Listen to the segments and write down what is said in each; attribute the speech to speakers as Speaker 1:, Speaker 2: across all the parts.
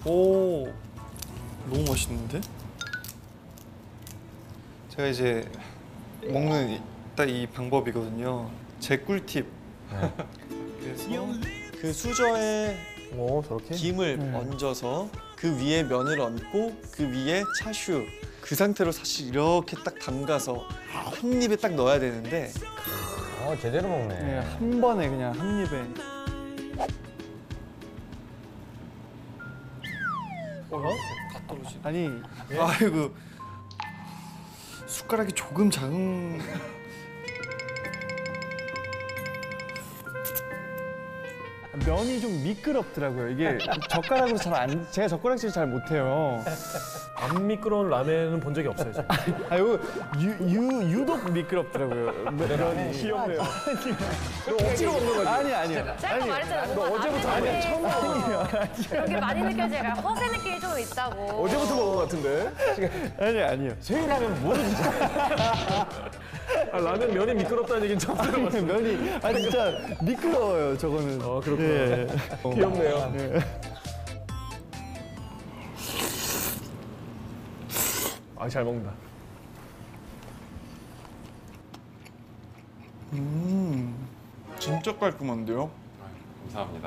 Speaker 1: 오, 너무 맛있는데? 제가 이제 먹는 딱 이 방법이거든요. 제 꿀팁. 그래서 그 수저에
Speaker 2: 저렇게?
Speaker 1: 김을 얹어서 그 위에 면을 얹고 그 위에 차슈 그 상태로 사실 이렇게 딱 담가서 한 입에 딱 넣어야 되는데
Speaker 2: 제대로 먹네.
Speaker 3: 네, 한 번에 그냥 한 입에.
Speaker 1: 다 떨어지.
Speaker 3: 아니
Speaker 1: 아이고 숟가락이 조금 작은.
Speaker 3: 면이 좀 미끄럽더라고요. 이게 젓가락으로 제가 젓가락질 잘 못해요.
Speaker 4: 안 미끄러운 라면은 본 적이 없어요, 제가.
Speaker 3: 아, 이거 유독 미끄럽더라고요. 면이.
Speaker 4: 귀엽네요. 너 억지로 먹는 거지?
Speaker 3: 아니요.
Speaker 5: 제가 말했잖아요.
Speaker 4: 너 어제부터 아니야, 처음 먹어.
Speaker 5: 여기 많이 느껴져요. 약간 허세 느낌이 좀 있다고.
Speaker 4: 어제부터 먹은 것 같은데?
Speaker 3: 아니요.
Speaker 4: 세일하면 모르지. 라면 면이 미끄럽다는 얘기는 처음 들어봤어.
Speaker 3: 면이 진짜 미끄러워요. 저거는.
Speaker 4: 그렇구나.
Speaker 3: 예.
Speaker 4: 귀엽네요. 잘 먹는다.
Speaker 1: 진짜 깔끔한데요?
Speaker 6: 감사합니다.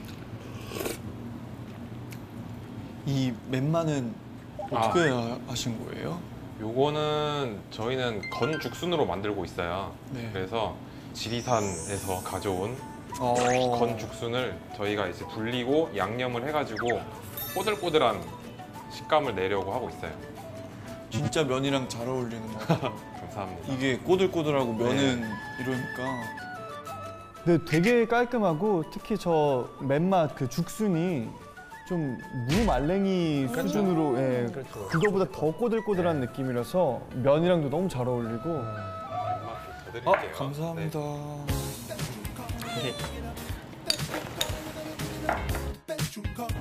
Speaker 1: 이 맨만은 어떻게 하신 거예요?
Speaker 6: 요거는 저희는 건죽순으로 만들고 있어요.
Speaker 1: 네.
Speaker 6: 그래서 지리산에서 가져온 건죽순을 저희가 이제 불리고 양념을 해가지고 꼬들꼬들한 식감을 내려고 하고 있어요.
Speaker 1: 진짜 면이랑 잘 어울리는 것 같아요.
Speaker 6: 감사합니다.
Speaker 1: 이게 꼬들꼬들하고 면은 이러니까.
Speaker 3: 근데 되게 깔끔하고 특히 저 맨맛 그 죽순이 좀 무말랭이 수준으로 그거보다 더 꼬들꼬들한 느낌이라서 면이랑도 너무 잘 어울리고.
Speaker 6: 맛을 더 드릴게요.
Speaker 1: 감사합니다.
Speaker 6: 네.